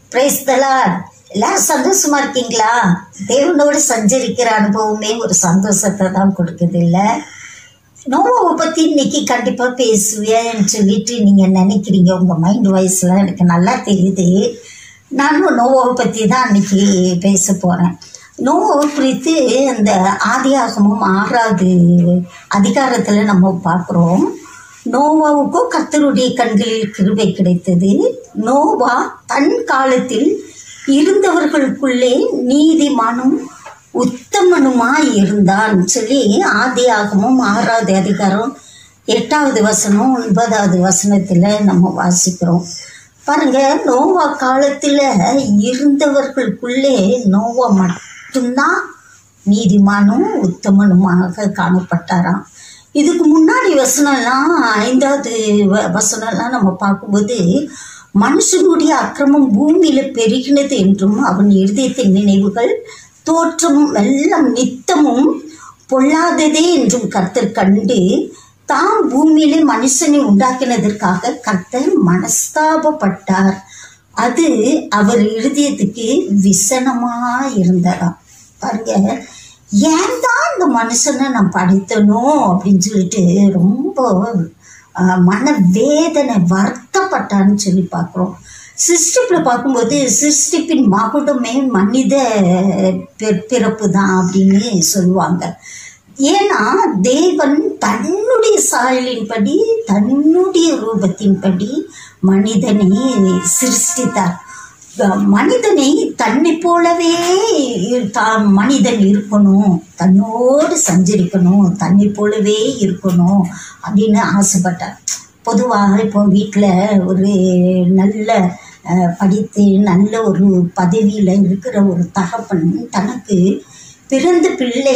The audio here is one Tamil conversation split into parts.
Praise the Lord. எல்லாரும் சந்தோஷமா இருக்கீங்களா? தேவனோடு சஞ்சரிக்கிற அனுபவமே ஒரு சந்தோஷத்தை தான் கொடுக்குது இல்லை? நோவாவை பற்றி இன்னைக்கு கண்டிப்பாக பேசுவேன்னு சொல்லிட்டு நீங்கள் நினைக்கிறீங்க. உங்கள் மைண்ட் வாய்ஸ்லாம் எனக்கு நல்லா தெரியுது. நானும் நோவாவை பற்றி தான் இன்னைக்கு பேச போகிறேன். நோவாவை குறித்து அந்த ஆதியாகமம் 6வது அதிகாரத்தில் நம்ம பார்க்குறோம். நோவாவுக்கும் கர்த்தருடைய கண்களில் கிருபை கிடைத்தது. நோவா தன் காலத்தில் இருந்தவர்களுக்குள்ளே நீதிமானும் உத்தமனுமாய் இருந்தான் சொல்லி ஆதியாகமம் 6வது அதிகாரம் 8வது வசனம் 9வது வசனத்தில் நம்ம வாசிக்கிறோம். பாருங்க, நோவா காலத்தில் இருந்தவர்களுக்குள்ளே நோவா மட்டும்தான் நீதிமானும் உத்தமனுமாக காணப்பட்டாராம். இதுக்கு முன்னாடி வசனம்லாம் 5வது வசனம்லாம் நம்ம பார்க்கும்போது மனுஷனுடைய அக்கிரமம் பூமியில பெருகினது என்றும் அவன் இருதயத்தின் நினைவுகள் தோற்றமும் எல்லாம் நித்தமும் பொல்லாததே என்றும் கர்த்தர் கண்டு தாம் பூமியிலே மனுஷனை உண்டாக்கினதற்காக கர்த்தர் மனஸ்தாபப்பட்டார். அது அவர் இருதயத்துக்கு விசனமா இருந்தாராம். பாருங்க, ஏன் தான் இந்த மனுஷனை நான் படைத்தனோ அப்படின்னு சொல்லிட்டு ரொம்ப மனவேதனை வருத்தப்பட்டான்னு சொல்லி பார்க்குறோம். சிருஷ்டிப்பில் பார்க்கும்போது சிருஷ்டிப்பின் மகுடமே மனித பிறப்பு தான் அப்படின்னு சொல்லுவாங்க. ஏன்னா தேவன் தன்னுடைய சாயலின்படி தன்னுடைய ரூபத்தின்படி மனிதனை சிருஷ்டித்தார். மனிதனை தன்னை போலவே மனிதன் இருக்கணும், தன்னோடு சஞ்சரிக்கணும், தன்னை போலவே இருக்கணும் அப்படின்னு ஆசைப்பட்டார். பொதுவாக இப்போ வீட்டில் ஒரு நல்ல படித்து நல்ல ஒரு பதவியில் இருக்கிற ஒரு தகப்பன் தனக்கு பிறந்த பிள்ளை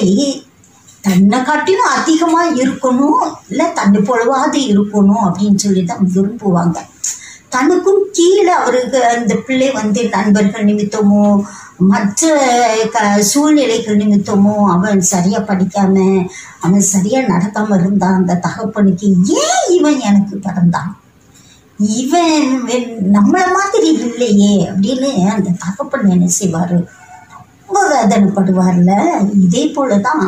தன்னை காட்டிலும் அதிகமாக இருக்கணும், இல்லை தன்னை போலவாது இருக்கணும் அப்படின்னு சொல்லி தான் விரும்புவாங்க. தனக்கும் கீழே அவருக்கு அந்த பிள்ளை நண்பர்கள் நிமித்தமோ மற்ற சூழ்நிலைகள் நிமித்தமோ அவன் சரியாக படிக்காமல் அவன் சரியாக நடக்காமல் இருந்தான். அந்த தகப்பனுக்கு ஏன் இவன் எனக்கு பிறந்தான், இவன் நம்மளை மாதிரி இல்லையே அப்படின்னு அந்த தகப்பன் என்ன செய்வார், ரொம்ப வேதனைப்படுவார்ல. இதே போல தான்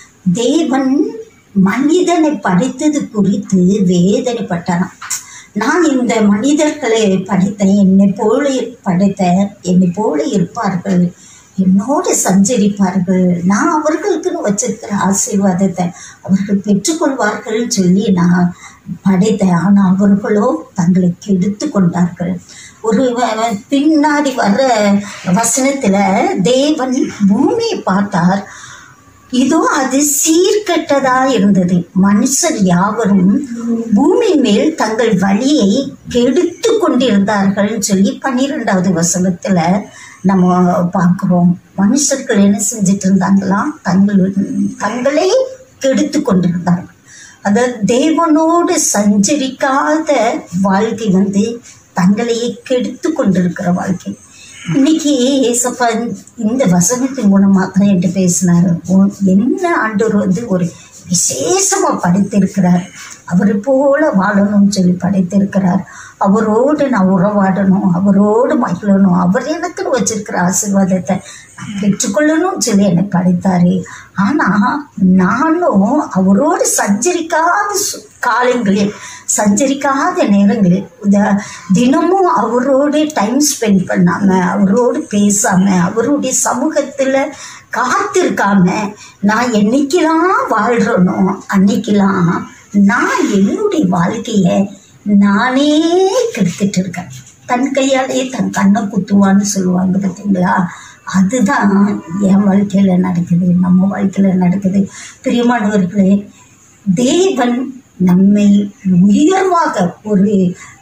தேவன் மனிதனை படைத்தது குறித்து வேதனைப்பட்டான். நான் இந்த மனிதர்களை படைத்தேன், என்னை போல படைத்தேன், என்னை போல இருப்பார்கள், என்னோடு சஞ்சரிப்பார்கள், நான் அவர்களுக்குன்னு வச்சிருக்கிற ஆசீர்வாதத்தை அவர்கள் பெற்றுக்கொள்வார்கள் சொல்லி நான் படைத்தேன். ஆனால் அவர்களோ தங்களை கெடுத்து கொண்டார்கள். ஒரு பின்னாடி வர்ற வசனத்தில் தேவன் பூமியை பார்த்தார், இதோ அது சீர்கெட்டதா இருந்தது, மனுஷர் யாவரும் பூமி மேல் தங்கள் வழியை கெடுத்து கொண்டிருந்தார்கள் சொல்லி 12வது வசனத்துல நம்ம பார்க்கிறோம். மனுஷர்கள் என்ன செஞ்சிட்டு இருந்தாங்களாம், தங்களை கெடுத்து கொண்டிருந்தார்கள். அதாவது தேவனோடு சஞ்சரிக்காத வாழ்க்கை தங்களையே கெடுத்து கொண்டிருக்கிற வாழ்க்கை. இன்னைக்கு ஏசப்பா இந்த வசனத்தின் மூலமாக தான் என்கிட்ட பேசினார். என்ன ஆண்டவர் ஒரு விசேஷமாக படைத்திருக்கிறார், அவர் போல வாழணும்னு சொல்லி படைத்திருக்கிறார். அவரோடு நான் உறவாடணும், அவரோடு மகிழணும், அவர் எனக்குன்னு வச்சிருக்கிற ஆசீர்வாதத்தை நான் பெற்றுக்கொள்ளணும்னு சொல்லி என்னை படைத்தாரு. ஆனால் நானும் அவரோடு சஞ்சரிக்காத காலங்களில் சஞ்சரிக்காத நேரங்களில் தினமும் அவரோடு டைம் ஸ்பெண்ட் பண்ணாமல் அவரோடு பேசாமல் அவருடைய சமூகத்தில் காத்திருக்காம நான் என்னைக்கெல்லாம் வாழ்கிறனோ அன்னைக்கெல்லாம் நான் என்னுடைய வாழ்க்கையை நானே கெடுத்துட்டு இருக்கேன். தன் கையாலே தன் கண்ணை குத்துவான்னு சொல்லுவாங்க பார்த்தீங்களா, அதுதான் என் வாழ்க்கையில் நடக்குது, நம்ம வாழ்க்கையில் நடக்குது. பிரியமானவர்களே, தேவன் நம்மை உயர்வாக ஒரு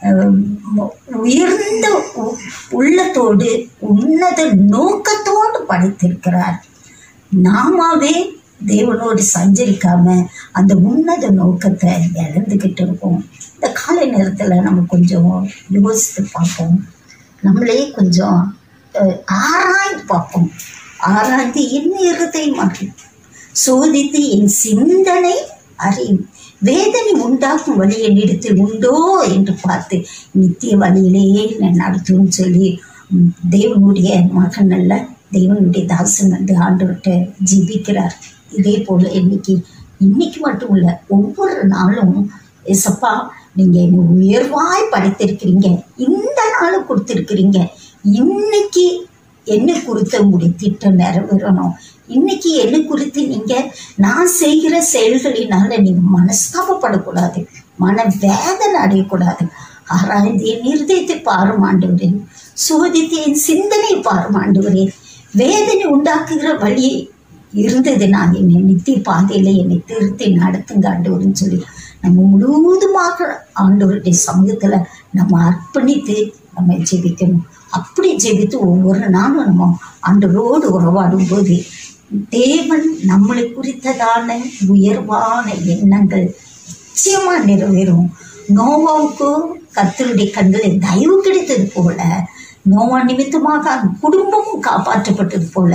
உயர்ந்த உள்ளத்தோடு உன்னத நோக்கத்தோடு படைத்திருக்கிறார். நாமாவே தேவனோடு சஞ்சரிக்காம அந்த உன்னத நோக்கத்தை இழந்துக்கிட்டு இருக்கோம். இந்த காலை நேரத்தில் நம்ம கொஞ்சம் யோசித்து பார்ப்போம், நம்மளே கொஞ்சம் ஆராய்ந்து பார்ப்போம். ஆராய்ந்து என்ன இருதயமாக சோதித்து என் சிந்தனை அறியும், வேதனை உண்டாக்கும் வழி என்னிடத்தில் உண்டோ என்று பார்த்து நித்திய வழியிலேயே என்னை நடத்தும்னு சொல்லி தேவனுடைய மகன் அல்ல, தேவனுடைய தாசன் வந்து ஆண்டவர்கிட்ட ஜெபிக்கிறார். இதே போல் இன்னைக்கு மட்டும் இல்லை, ஒவ்வொரு நாளும் ஏசப்பா நீங்கள் என்னை உயர்வாய் படைத்திருக்கிறீங்க, இந்த நாளும் கொடுத்துருக்கிறீங்க, இன்னைக்கு என்ன குறித்த உங்களுடைய திட்டம் நிறைவேறணும், இன்னைக்கு என்ன குறித்து நீங்கள் நான் செய்கிற செயல்களினால நீங்கள் மனஸ்தாபப்படக்கூடாது, மன வேதனை அடையக்கூடாது. ஆராய்ந்து என் இருதயத்தை பாரும் ஆண்டவரே, சோதித்து என் சிந்தனை பாரும் ஆண்டவரே. வேதனை உண்டாக்குகிற வழி இருந்தது, நான் என்னை நித்திய பாதையில் என்னை திருத்தி நடத்துங்க ஆண்டவர்னு சொல்லி நம்ம முழுவதுமாக ஆண்டவருடைய சமூகத்தில் நம்ம அர்ப்பணித்து நம்ம ஜெபிக்கணும். அப்படி ஜெபித்து ஒவ்வொரு நாளும் நம்ம ஆண்டவரோடு உறவாடும் போது தேவன் நம்மளை குறித்ததான உயர்வான எண்ணங்கள் நிச்சயமாக நிறைவேறும். நோவாவுக்கு கர்த்தருடைய கண்களில் தயவு கிடைத்தது போல, நோவா நிமித்தமாக குடும்பமும் காப்பாற்றப்பட்டது போல,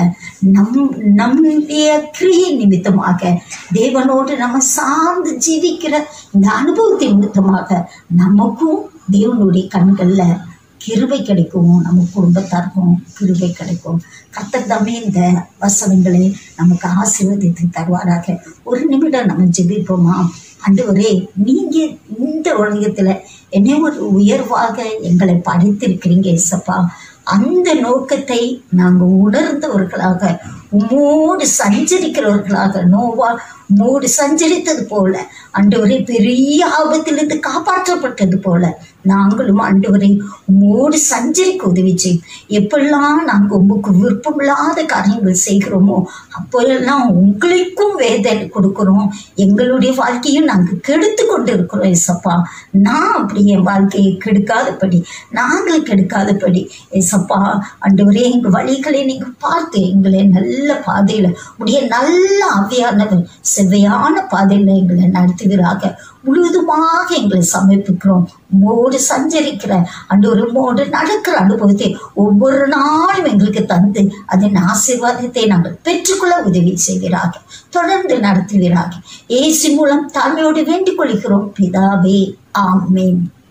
நம்முடைய கிரியை நிமித்தமாக தேவனோடு நம்ம சார்ந்து ஜீவிக்கிற இந்த அனுபவத்தின் நிமித்தமாக நமக்கும் தேவனுடைய கண்களில் கிருபை கிடைக்கும், நம்ம குடும்பத்தாருக்கும் கிருபை கிடைக்கும். கர்த்தர் தாமே இந்த வசனங்களை நமக்கு ஆசீர்வதித்து தருவாராக. ஒரு நிமிடம் நம்ம ஜெபிப்போமா? ஆண்டவரே, நீங்கள் இந்த உலகத்தில் என்னை ஒரு உயர்வாக எங்களை படைத்திருக்கிறீங்க ஏசப்பா. அந்த நோக்கத்தை நாங்கள் உணர்ந்தவர்களாக, உம்மோடு சஞ்சரிக்கிறவர்களாக, நோவா உம்மோடு சஞ்சரித்தது போல ஆண்டவரே, பெரிய ஆபத்திலிருந்து காப்பாற்றப்பட்டது போல நாங்களும் ஆண்டவரை உம்மோடு சஞ்சரிக்க உதவி செய்யும். எப்பெல்லாம் நாங்கள் உங்களுக்கு விருப்பமில்லாத காரியங்கள் செய்கிறோமோ அப்போல்லாம் உங்களுக்கும் வேதனை கொடுக்குறோம், எங்களுடைய வாழ்க்கையும் நாங்கள் கெடுத்து கொண்டு இருக்கிறோம் ஏசப்பா. நான் அப்படி என் வாழ்க்கையை கெடுக்காதபடி, நாங்கள் கெடுக்காதபடி ஏசப்பா ஆண்டவரே, எங்கள் வழிகளை நீங்கள் பார்த்து எங்களை நல்ல பாதையில் உடைய நல்ல ஆவியானவர் செவ்வையான பாதையில் எங்களை நடத்துகிறாக. முழுவதுமாக எங்களை சமர்ப்பிக்கிறோம். உம்மோடு சஞ்சரிக்கிற உம்மோடு நடக்கிற அனுபவத்தை ஒவ்வொரு நாளும் எங்களுக்கு தந்து அதன் ஆசீர்வாதத்தை நாங்கள் பெற்றுக்கொள்ள உதவி செய்கிறார்கள், தொடர்ந்து நடத்துகிறார்கள். இயேசு மூலம் தாழ்மையோடு வேண்டிக் கொள்கிறோம் பிதாவே, ஆமென்.